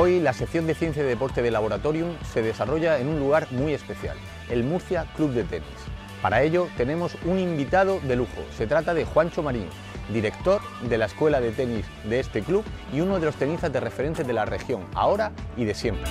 Hoy la sección de Ciencia y Deporte de Laboratorium se desarrolla en un lugar muy especial, el Murcia Club de Tenis. Para ello tenemos un invitado de lujo, se trata de Juancho Marín, director de la escuela de tenis de este club y uno de los tenistas de referentes de la región, ahora y de siempre.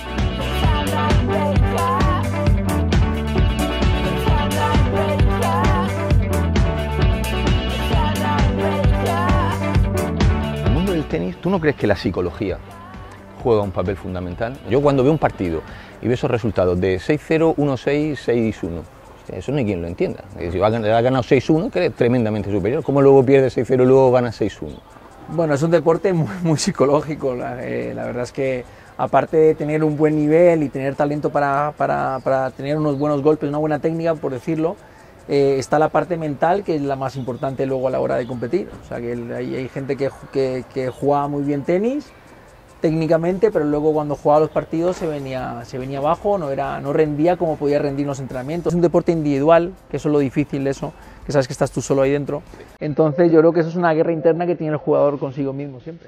En el mundo del tenis, ¿tú no crees que la psicología juega un papel fundamental? Yo cuando veo un partido y veo esos resultados de 6-0, 1-6, 6-1, eso no hay quien lo entienda. Si ha ganado 6-1, que es tremendamente superior. ¿Cómo luego pierde 6-0 y luego gana 6-1? Bueno, es un deporte muy psicológico. La verdad es que aparte de tener un buen nivel y tener talento para tener unos buenos golpes, una buena técnica, por decirlo, está la parte mental, que es la más importante luego a la hora de competir. O sea, que hay gente que juega muy bien tenis técnicamente, pero luego cuando jugaba los partidos se venía abajo, no rendía como podía rendir en los entrenamientos. Es un deporte individual, que eso es lo difícil de eso, que sabes que estás tú solo ahí dentro. Entonces yo creo que eso es una guerra interna que tiene el jugador consigo mismo siempre.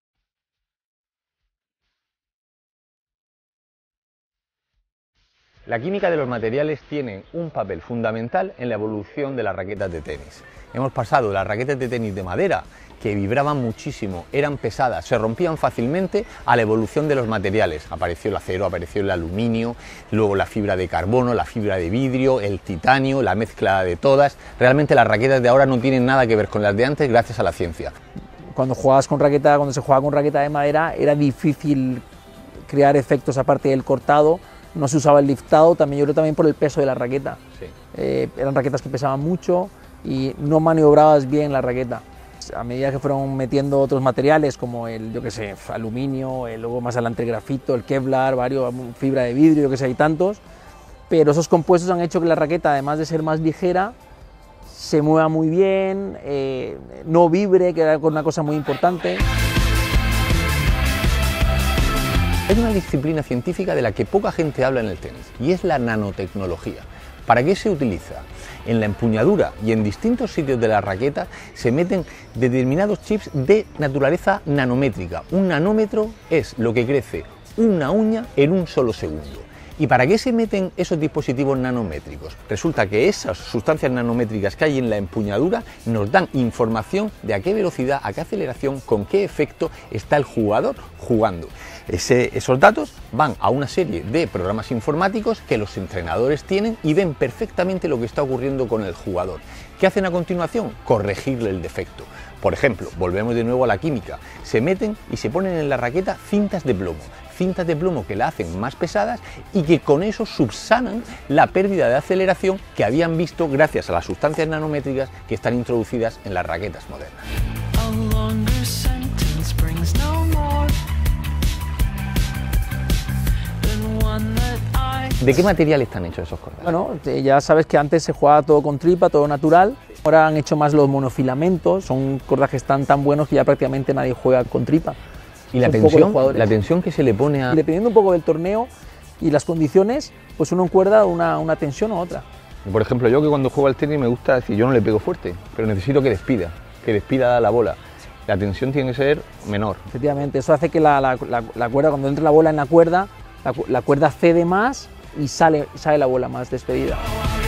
La química de los materiales tiene un papel fundamental en la evolución de las raquetas de tenis. Hemos pasado de las raquetas de tenis de madera, que vibraban muchísimo, eran pesadas, se rompían fácilmente, a la evolución de los materiales. Apareció el acero, apareció el aluminio, luego la fibra de carbono, la fibra de vidrio, el titanio, la mezcla de todas. Realmente las raquetas de ahora no tienen nada que ver con las de antes gracias a la ciencia. Cuando se jugaba con raqueta de madera era difícil crear efectos aparte del cortado, no se usaba el liftado, también yo creo también por el peso de la raqueta. Sí. Eran raquetas que pesaban mucho y no maniobrabas bien la raqueta. A medida que fueron metiendo otros materiales como el, aluminio, luego más adelante el grafito, el Kevlar, fibra de vidrio, hay tantos, pero esos compuestos han hecho que la raqueta, además de ser más ligera, se mueva muy bien, no vibre, que era una cosa muy importante. Hay una disciplina científica de la que poca gente habla en el tenis y es la nanotecnología. ¿Para qué se utiliza? En la empuñadura y en distintos sitios de la raqueta se meten determinados chips de naturaleza nanométrica. Un nanómetro es lo que crece una uña en un solo segundo. ¿Y para qué se meten esos dispositivos nanométricos? Resulta que esas sustancias nanométricas que hay en la empuñadura nos dan información de a qué velocidad, a qué aceleración, con qué efecto está el jugador jugando. Esos datos van a una serie de programas informáticos que los entrenadores tienen y ven perfectamente lo que está ocurriendo con el jugador. ¿Qué hacen a continuación? Corregirle el defecto. Por ejemplo, volvemos de nuevo a la química, se meten y se ponen en la raqueta cintas de plomo que la hacen más pesadas y que con eso subsanan la pérdida de aceleración que habían visto gracias a las sustancias nanométricas que están introducidas en las raquetas modernas. ¿De qué material están hechos esos cordales? Bueno, ya sabes que antes se jugaba todo con tripa, todo natural. Ahora han hecho más los monofilamentos, son cordajes tan buenos que ya prácticamente nadie juega con tripa. ¿Y la tensión que se le pone a...? Dependiendo un poco del torneo y las condiciones, pues uno encuerda una tensión u otra. Por ejemplo, yo que cuando juego al tenis me gusta decir, yo no le pego fuerte, pero necesito que despida la bola. La tensión tiene que ser menor. Efectivamente, eso hace que la cuerda, cuando entra la bola en la cuerda cede más y sale la bola más despedida.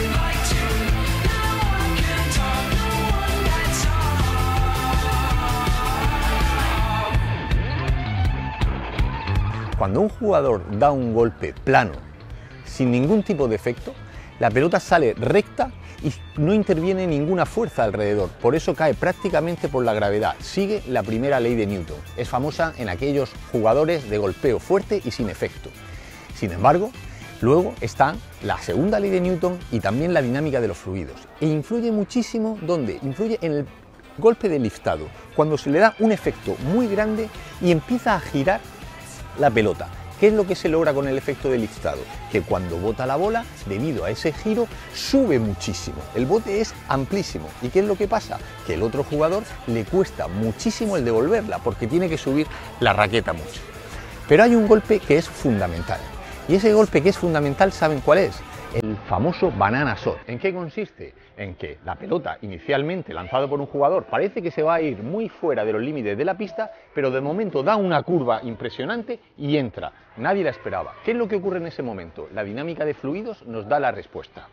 Cuando un jugador da un golpe plano, sin ningún tipo de efecto, la pelota sale recta y no interviene ninguna fuerza alrededor, por eso cae prácticamente por la gravedad. Sigue la primera ley de Newton, es famosa en aquellos jugadores de golpeo fuerte y sin efecto. Sin embargo, luego está la segunda ley de Newton y también la dinámica de los fluidos. E influye muchísimo, ¿dónde? Influye en el golpe de liftado, cuando se le da un efecto muy grande y empieza a girar la pelota. ¿Qué es lo que se logra con el efecto de liftado? Que cuando bota la bola, debido a ese giro, sube muchísimo. El bote es amplísimo. ¿Y qué es lo que pasa? Que el otro jugador le cuesta muchísimo el devolverla, porque tiene que subir la raqueta mucho. Pero hay un golpe que es fundamental. Y ese golpe que es fundamental, ¿saben cuál es? el famoso banana shot. ¿En qué consiste? En que la pelota, inicialmente lanzada por un jugador, parece que se va a ir muy fuera de los límites de la pista, pero de momento da una curva impresionante y entra. Nadie la esperaba. ¿Qué es lo que ocurre en ese momento? La dinámica de fluidos nos da la respuesta.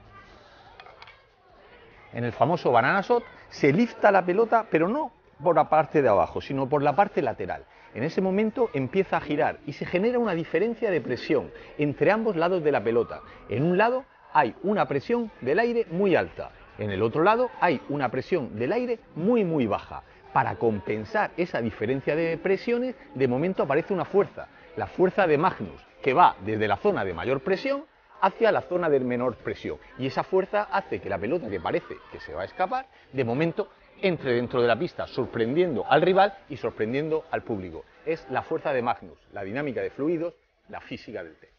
En el famoso banana shot se lifta la pelota, pero no por la parte de abajo, sino por la parte lateral. En ese momento empieza a girar y se genera una diferencia de presión entre ambos lados de la pelota. En un lado hay una presión del aire muy alta, en el otro lado hay una presión del aire muy baja. Para compensar esa diferencia de presiones, de momento aparece una fuerza, la fuerza de Magnus, que va desde la zona de mayor presión hacia la zona de menor presión. Y esa fuerza hace que la pelota, que parece que se va a escapar, de momento entre dentro de la pista, sorprendiendo al rival y sorprendiendo al público. Es la fuerza de Magnus, la dinámica de fluidos, la física del tenis.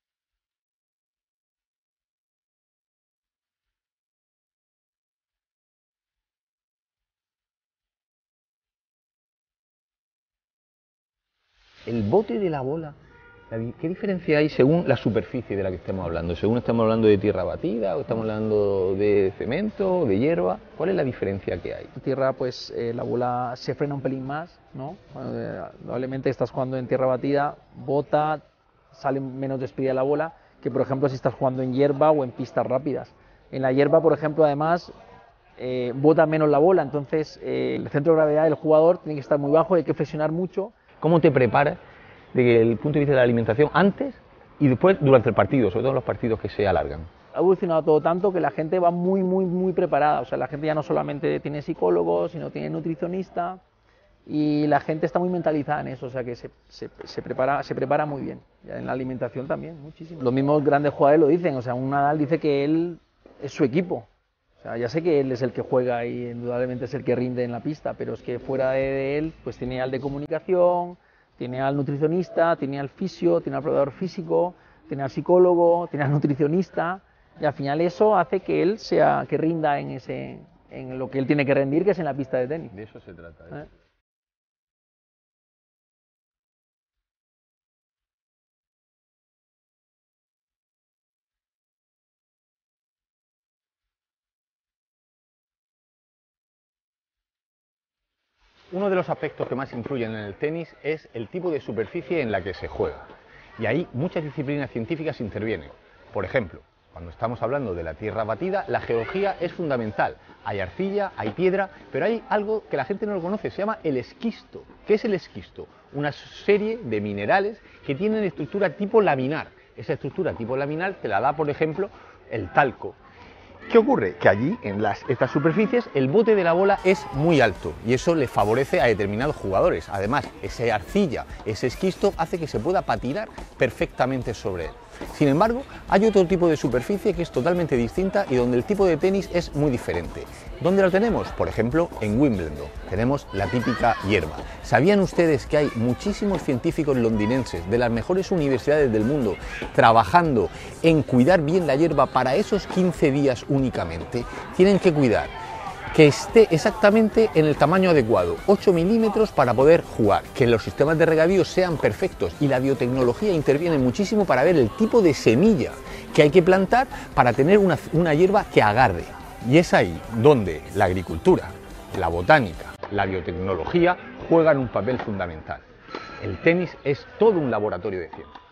El bote de la bola, ¿qué diferencia hay según la superficie de la que estemos hablando? ¿Según estamos hablando de tierra batida o estamos hablando de cemento, de hierba? ¿Cuál es la diferencia que hay? En tierra, pues la bola se frena un pelín más, ¿no? Probablemente estás jugando en tierra batida, bota, sale menos despedida la bola que, por ejemplo, si estás jugando en hierba o en pistas rápidas. En la hierba, por ejemplo, además, bota menos la bola, entonces el centro de gravedad del jugador tiene que estar muy bajo, hay que flexionar mucho. ¿Cómo te preparas desde el punto de vista de la alimentación antes y después durante el partido, sobre todo en los partidos que se alargan? Ha evolucionado todo tanto que la gente va muy preparada, o sea, la gente ya no solamente tiene psicólogo, sino tiene nutricionista y la gente está muy mentalizada en eso, o sea que se prepara muy bien, ya en la alimentación también, muchísimo. Los mismos grandes jugadores lo dicen, o sea, un Nadal dice que él es su equipo. O sea, ya sé que él es el que juega y indudablemente es el que rinde en la pista, pero es que fuera de él, pues tiene al de comunicación, tiene al nutricionista, tiene al fisio, tiene al preparador físico, tiene al psicólogo, tiene al nutricionista, y al final eso hace que él que rinda en lo que él tiene que rendir, que es en la pista de tenis. De eso se trata. Uno de los aspectos que más influyen en el tenis es el tipo de superficie en la que se juega. Y ahí muchas disciplinas científicas intervienen. Por ejemplo, cuando estamos hablando de la tierra batida, la geología es fundamental. Hay arcilla, hay piedra, pero hay algo que la gente no lo conoce, se llama el esquisto. ¿Qué es el esquisto? Una serie de minerales que tienen estructura tipo laminar. Esa estructura tipo laminar te la da, por ejemplo, el talco. ¿Qué ocurre? Que allí, en estas superficies, el bote de la bola es muy alto y eso le favorece a determinados jugadores. Además, esa arcilla, ese esquisto, hace que se pueda patinar perfectamente sobre él. Sin embargo, hay otro tipo de superficie que es totalmente distinta y donde el tipo de tenis es muy diferente. ¿Dónde lo tenemos? Por ejemplo, en Wimbledon. Tenemos la típica hierba. ¿Sabían ustedes que hay muchísimos científicos londinenses de las mejores universidades del mundo trabajando en cuidar bien la hierba para esos 15 días únicamente? Tienen que cuidar que esté exactamente en el tamaño adecuado, 8 milímetros para poder jugar, que los sistemas de regadío sean perfectos y la biotecnología interviene muchísimo para ver el tipo de semilla que hay que plantar para tener una hierba que agarre. Y es ahí donde la agricultura, la botánica, la biotecnología juegan un papel fundamental. El tenis es todo un laboratorio de ciencia.